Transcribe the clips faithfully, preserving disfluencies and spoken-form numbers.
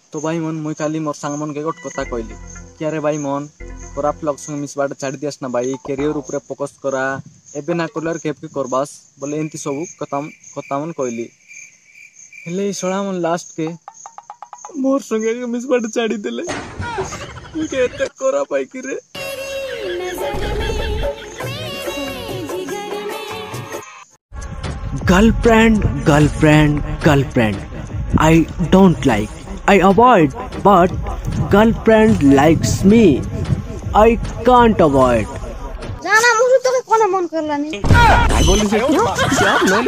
तो भाई मन मुई खाली मोर सांग मन के गोट कथा कहली कि अरे भाई मन खराब लोग संग मिसबाटा छाड़ी दियास ना भाई कैरियर ऊपर फोकस करा एबे ना करले केबके करबास बोले एंती सब कथा कथा मन कहली हेले सळा मन लास्ट के मोर संगे के मिसबाटा छाड़ी देले मुई के एते करा पाई कि रे Girlfriend, girlfriend, girlfriend. I don't like. I avoid, but girlfriend likes me. I can't avoid. जाना मुझे तो के कोना मन करला नहीं काय बोली से क्यों क्या बोल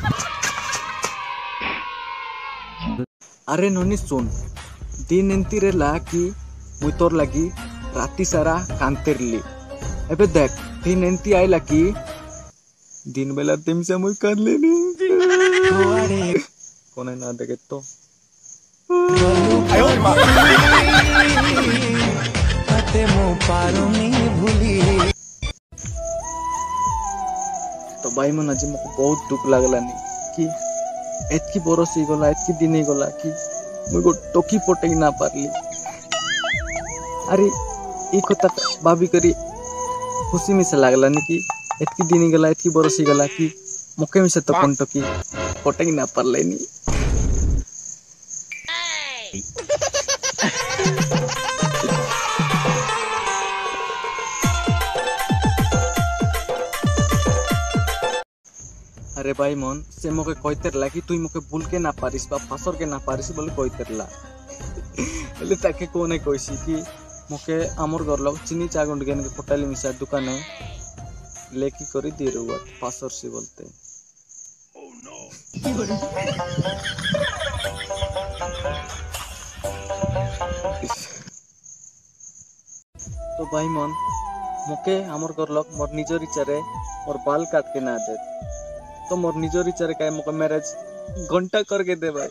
अरे नोनी सुन दिन एंती रे ला कि मुई तोर लगी राती सारा कांतेरली एबे देख दिन एंती आइला कि दिन बेला तुम से मुई कर लेनी कोने ना देखे तो तो भाई मन आज मको बहुत दुख लागलानी कि एतकी बरस ही गला एतकी दिन ही गला कि मुई को टोकी पटे ना पारली अरे ई कथा भाभी करी खुशी में से लागलानी कि एतकी दिन ही गला एतकी बरस ही गला कि मके में से तो कौन टोकी पटे ना पारलेनी अरे भाई मन से मोके कहतेरला कि तुई मोके भूल के ना पारिस बा फासर के ना पारिस बोले कहतेरला हेले ताके कोने कहसी कि मोके आमर घर लोग चीनी चा गुंड के कोटाली मिसा दुकाने लेकी करी दे रुआ फासर से बोलते तो भाई मन मोके आमर घर लोग मोर निजर इच्छारे मोर बाल काट के ना दे तो मोर निजर इच्छारे काय मोके मैरिज घंटा करके दे भाई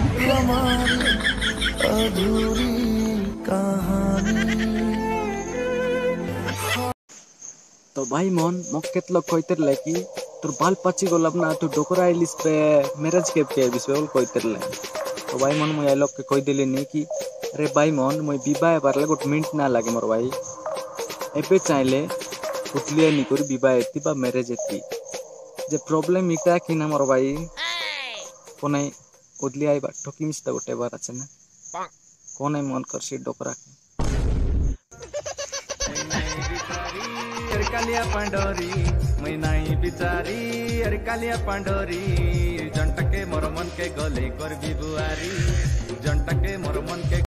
तो भाई मन मोक केतलो कहतेरले कि तोर बाल पाची गलब ना तू डोकरा आइलिस पे मैरिज केब के बिस बोल कहतेरले तो भाई मन मुई लोग के कह देली नहीं कि अरे भाई मन मुई विवाह बारले गोट मिनट ना लागे मोर भाई एबे चाहले उतलिया नी करी विवाह एती बा मैरिज एती जे प्रॉब्लम इटा कि ना मोर भाई कोने उदलिया आइबा ठोकी मिस्ता गोटे बार আছে ना कोने मन करसी डोकरा के अरे कालिया पांडोरी मैं नहीं बिचारी अरे कालिया पांडोरी जंटके मोर मन के गले कर भी बुआरी जंटके मोर मन के